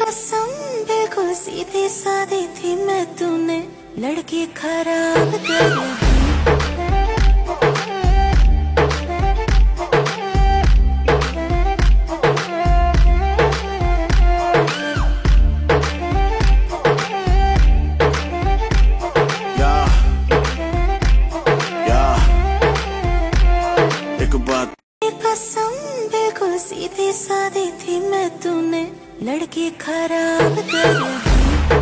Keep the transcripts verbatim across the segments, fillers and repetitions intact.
कसम बिल्कुल सीधी सादी थी मैं, तूने लड़की खराब कर दी। कसम बिल्कुल सीधी सादी थी मैं, तूने लड़की खराब कर दी।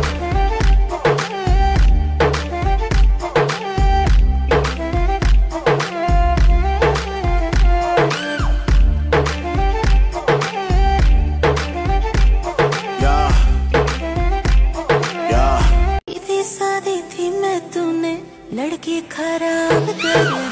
सीधी सादी थी मैं, तूने लड़की खराब कर दी।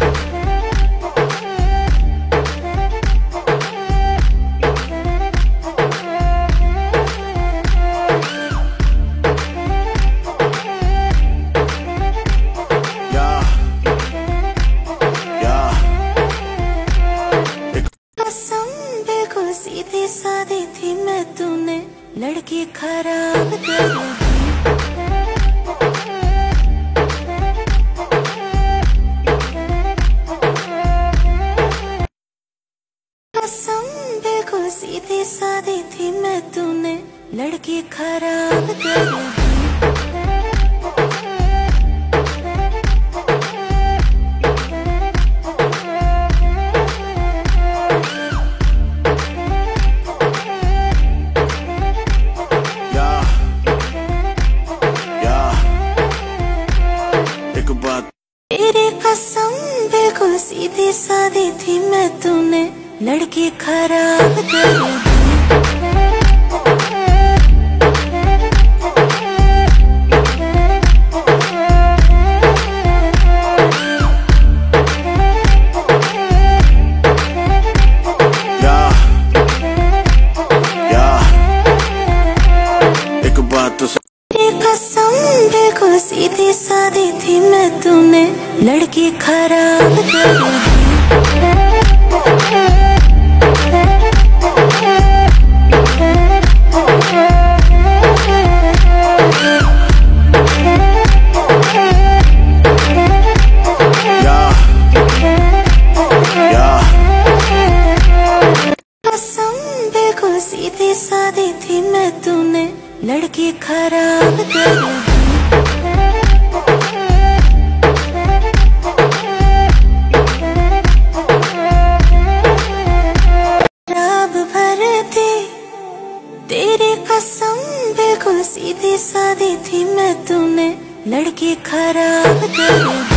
सीधी सादी थी मैं, तूने लड़की खराब कर दी। कसम बिल्कुल सीधी सादी थी मैं, तूने लड़की खराब कर दी। तेरी कसम बिल्कुल सीधी सादी थी मैं, तूने लड़की खराब कर दी। कसम बिल्कुल सीधी सादी थी मैं, तूने लड़की खराब कर दी। कसम बिल्कुल सीधी सादी थी मैं, तूने लड़की खराब कर दी। शराब भरती तेरी कसम बिल्कुल सीधी सादी थी मैं, तूने लड़की खराब कर दी।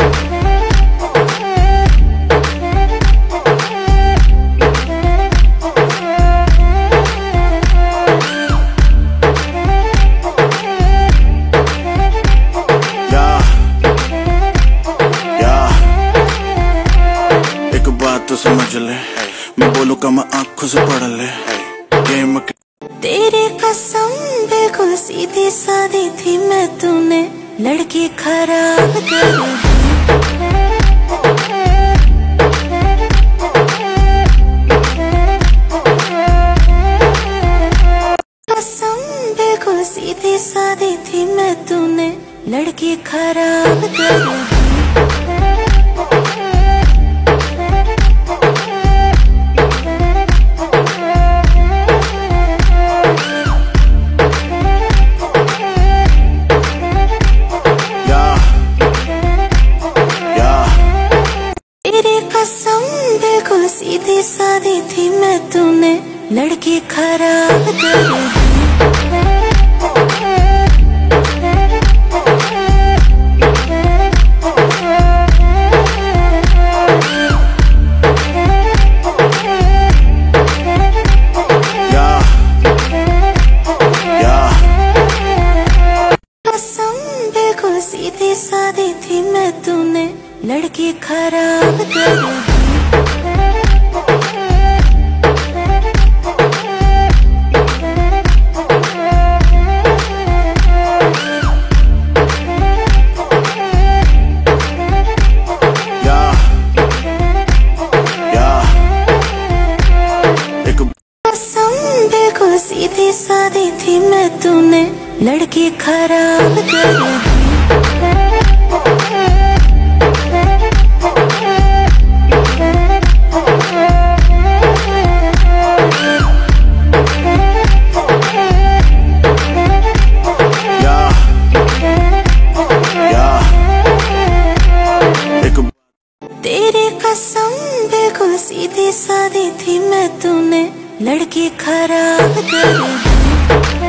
तो समझ ले, मैं बोलूं का मैं आंखों से पढ़ ले। गेम तेरी कसम बिल्कुल सीधी सादी थी मैं, तूने लड़की खराब कर दी। कसम बिल्कुल सीधी सादी थी मैं, तूने लड़की खराब कर दी। कसम बिल्कुल सीधी सादी थी मैं, तूने लड़की खराब कर दी। कसम बिल्कुल सीधी सादी थी मैं, तूने लड़की खराब कर दी। बिल्कुल सीधी सादी थी मैं, तूने लड़की खराब कर दी। तेरी कसम बिल्कुल सीधी सादी थी मैं, तूने लड़की खराब कर दी।